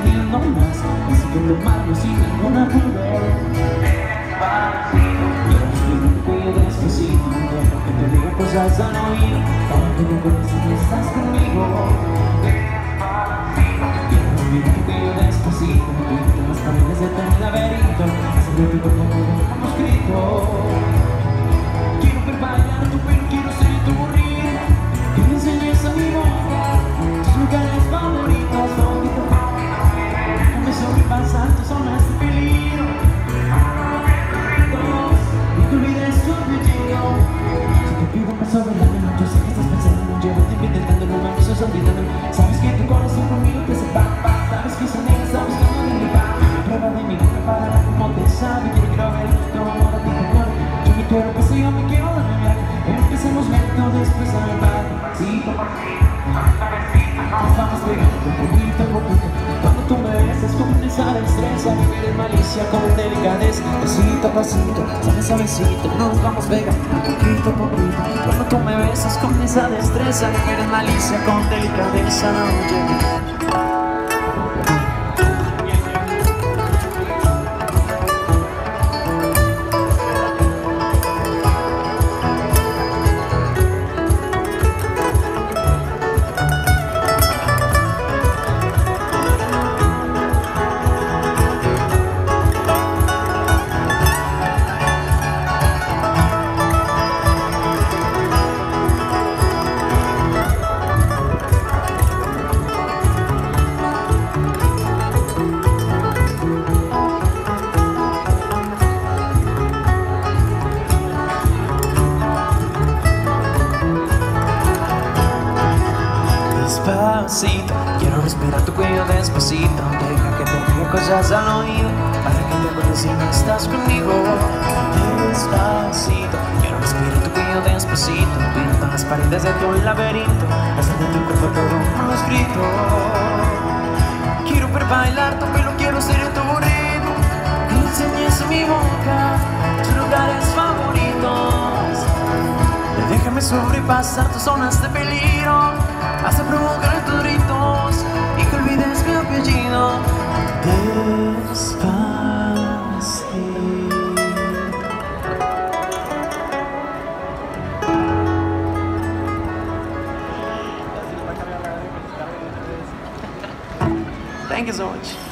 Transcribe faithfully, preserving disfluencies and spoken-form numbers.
saliendo más, así que tomarlo sin ningún apuro. Quiero respirar tu cuello despacito, deja que te diga cosas al oído, para que me acuerdes que estás conmigo. Quiero respirar tu cuello despacito, pinta las paredes de tu laberinto, hacer tu cuerpo como escrito. Quiero ver bailar tu pelo, quiero ser tu ritmo, que me enseñes a mi boca tus lugares favoritos, favoritos, favoritos. Déjame sobrepasar tus zonas de peligro, y que olvides tu apellido. Si te pido un beso velando, yo sé que estás pensando, llevo tiempo intentando, no me avisos olvidando. Sabes que tu corazón conmigo te sepa, sabes que esa negra está buscando de mi paz. Prueba de mi boca para ver cómo te sabe, quiero, quiero ver tu amor a ti mejor. Yo me quiero que yo me quiero dar mi viaje, empecemos lento, después a mi padre. Pasito, pasito, suavecito, nos vamos pegando poquito a poquito. Cuando tú me besas con esa destreza, me quieres malicia con delicadeza. Pasito a pasito, suave suavecito, nos vamos pegando poquito a poquito. Cuando tú me besas con esa destreza, me quieres malicia con delicadeza. No llegues. Despacito, quiero respirar tu cuello despacito, deja que te diga cosas al oído, para que te acuerdes si no estás conmigo. Despacito, quiero respirar tu cuello despacito, pinta las paredes de tu laberinto, hacer de tu cuerpo todo un manuscrito. Quiero ver bailar tu pelo, quiero ser tu ritmo, que enseñes mi boca tus lugares favoritos. Déjame sobrepasar tus zonas de peligro, hasta provocar tus gritos y que olvides mi apellido. Despacito. Thank you so much.